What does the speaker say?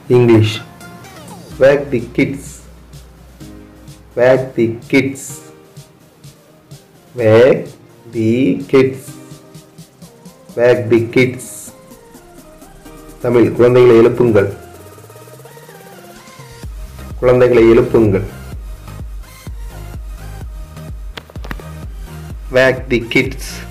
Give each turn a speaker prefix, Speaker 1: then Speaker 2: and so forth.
Speaker 1: English. Wag the kids. Wag the kids. Wag the kids. Wag the kids. Tamil. குழந்தைகளை எழுப்புங்கள். குழந்தைகளை எழுப்புங்கள். Wag the kids.